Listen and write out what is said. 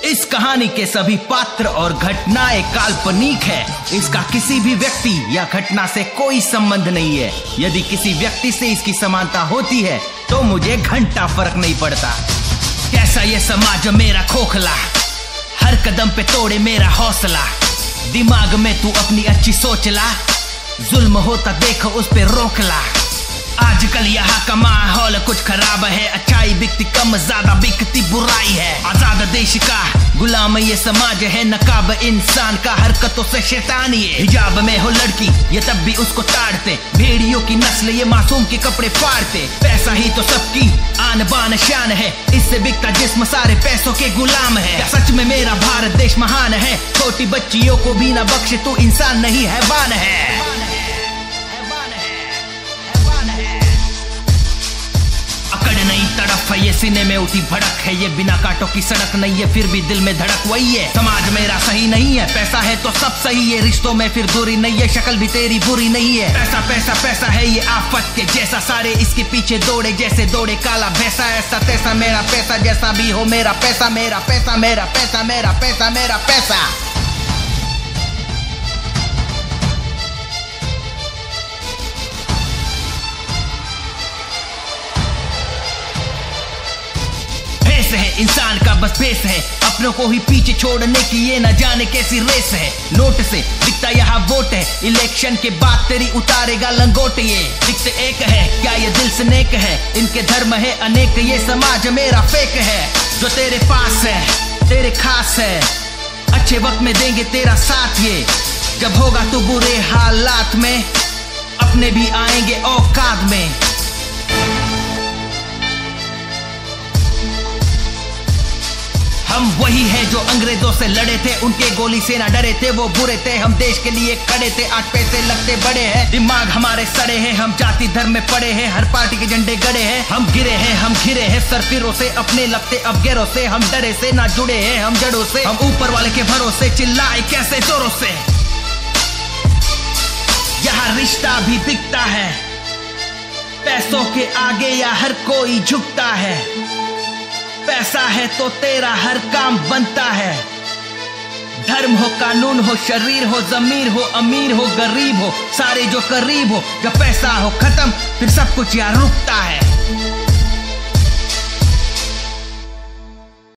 इस कहानी के सभी पात्र और घटनाएं काल्पनिक है। इसका किसी भी व्यक्ति या घटना से कोई संबंध नहीं है। यदि किसी व्यक्ति से इसकी समानता होती है तो मुझे घंटा फर्क नहीं पड़ता। कैसा ये समाज मेरा खोखला, हर कदम पे तोड़े मेरा हौसला। दिमाग में तू अपनी अच्छी सोच ला, जुल्म होता देखो उस पे रोक ला। आजकल यहाँ का माहौल कुछ खराब है, अच्छाई बिकती कम ज्यादा बिकती बुराई है। आजाद देश का गुलाम ये समाज है, नकाब इंसान का हरकतों से शैतानी है। हिजाब में हो लड़की ये तब भी उसको ताड़ते, भेड़ियों की नस्ल ये मासूम के कपड़े फाड़ते। पैसा ही तो सबकी आन बान शान है, इससे बिकता जिस्म सारे पैसों के गुलाम है। क्या सच में मेरा भारत देश महान है? छोटी बच्चियों को भी ना बख्शे, तू इंसान नहीं हैवान है। अकड़ नहीं तड़प है ये, सीने में उठी भड़क है ये। बिना कांटों की सड़क नहीं है फिर भी दिल में धड़क वही है। समाज मेरा सही नहीं है, पैसा है तो सब सही है। रिश्तों में फिर दूरी नहीं है, शक्ल भी तेरी बुरी नहीं है। पैसा पैसा पैसा है ये आफत के जैसा, सारे इसके पीछे दौड़े जैसे दौड़े काला भैंसा। ऐसा तैसा मेरा पैसा, जैसा भी हो मेरा पैसा, मेरा पैसा मेरा पैसा मेरा पैसा मेरा पैसा। है इंसान का बस बेस है, अपनों को ही पीछे छोड़ने की ये न जाने कैसी रेस है। नोट से दिखता यहाँ वोट है, इलेक्शन के बाद तेरी उतारेगा लंगोट। ये दिखते एक है क्या ये दिल से नेक है, इनके धर्म है अनेक ये समाज मेरा फेक है। जो तेरे पास है तेरे खास है, अच्छे वक्त में देंगे तेरा साथ ये। जब होगा तू बुरे हालात में, अपने भी आएंगे औकात में। हम वही है जो अंग्रेजों से लड़े थे, उनके गोली से ना डरे थे, वो बुरे थे हम देश के लिए खड़े थे। 8 पैसे लगते बड़े हैं, दिमाग हमारे सड़े हैं, हम जाति धर्म में पड़े हैं, हर पार्टी के झंडे गड़े हैं। हम गिरे हैं हम घिरे हैं सरफिरों से, अपने लगते अब गैरों से। हम डरे से ना जुड़े हैं हम जड़ों से, हम ऊपर वाले के भरोसे चिल्लाए कैसे जोरों से। यहाँ रिश्ता भी बिकता है, पैसों के आगे या हर कोई झुकता है। पैसा है तो तेरा हर काम बनता है। धर्म हो कानून हो शरीर हो जमीर हो अमीर हो गरीब हो, सारे जो करीब हो। जब पैसा हो खत्म फिर सब कुछ यार रुकता है।